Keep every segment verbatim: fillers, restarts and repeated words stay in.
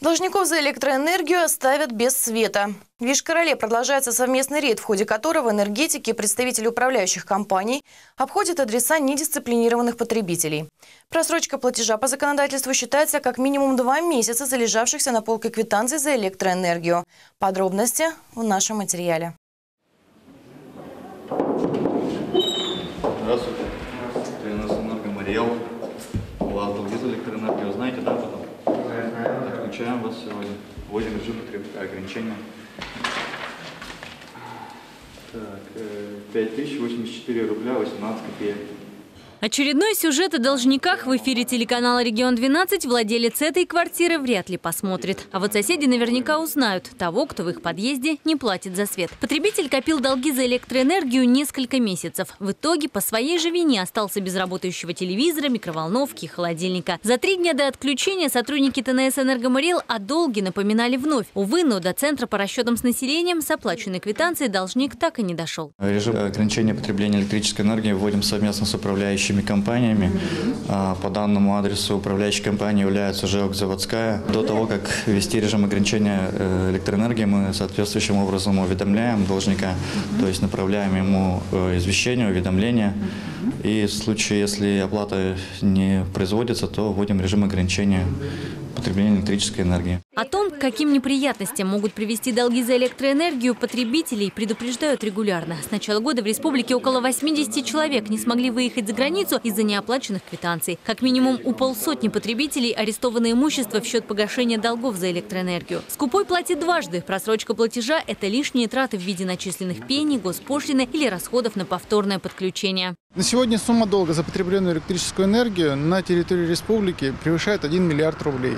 Должников за электроэнергию оставят без света. В Йошкар-Оле продолжается совместный рейд, в ходе которого энергетики и представители управляющих компаний обходят адреса недисциплинированных потребителей. Просрочка платежа по законодательству считается как минимум два месяца залежавшихся на полке квитанций за электроэнергию. Подробности в нашем материале. Здравствуйте. Здравствуйте. У нас Энергомариэл. У вас долги за электроэнергию, знаете, да, потом? Отключаем вас сегодня. Вводим режим ограничения. Так, пять тысяч восемьдесят четыре рубля восемнадцать копеек. Очередной сюжет о должниках в эфире телеканала «Регион двенадцать» владелец этой квартиры вряд ли посмотрит. А вот соседи наверняка узнают того, кто в их подъезде не платит за свет. Потребитель копил долги за электроэнергию несколько месяцев. В итоге по своей же вине остался без работающего телевизора, микроволновки и холодильника. За три дня до отключения сотрудники ТНС «Энергомариэл» о долге напоминали вновь. Увы, но до центра по расчетам с населением с оплаченной квитанцией должник так и не дошел. Режим ограничения потребления электрической энергии вводим совместно с управляющими компаниями. По данному адресу управляющей компанией является ЖЭО «Заводская». До того, как ввести режим ограничения электроэнергии, мы соответствующим образом уведомляем должника, то есть направляем ему извещение, уведомление. И в случае, если оплата не производится, то вводим режим ограничения потребления электрической энергии. О том, к каким неприятностям могут привести долги за электроэнергию, потребителей предупреждают регулярно. С начала года в республике около восьмидесяти человек не смогли выехать за границу из-за неоплаченных квитанций. Как минимум у полсотни потребителей арестовано имущество в счет погашения долгов за электроэнергию. Скупой платит дважды. Просрочка платежа – это лишние траты в виде начисленных пений, госпошлины или расходов на повторное подключение. На сегодня сумма долга за потребленную электрическую энергию на территории республики превышает один миллиард рублей.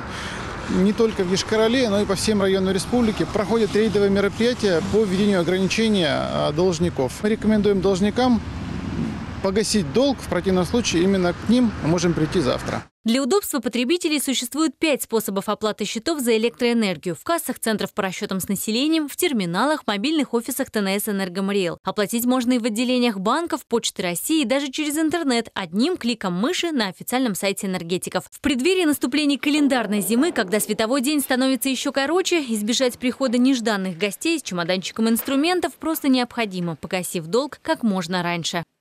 Не только в Йошкар-Оле, но и по всем районам республики проходят рейдовые мероприятия по введению ограничения должников. Мы рекомендуем должникам погасить долг, в противном случае именно к ним мы можем прийти завтра. Для удобства потребителей существует пять способов оплаты счетов за электроэнергию: в кассах центров по расчетам с населением, в терминалах, мобильных офисах ТНС «Энергомариэл». Оплатить можно и в отделениях банков, Почты России, и даже через интернет, одним кликом мыши на официальном сайте энергетиков. В преддверии наступления календарной зимы, когда световой день становится еще короче, избежать прихода нежданных гостей с чемоданчиком инструментов просто необходимо, погасив долг как можно раньше.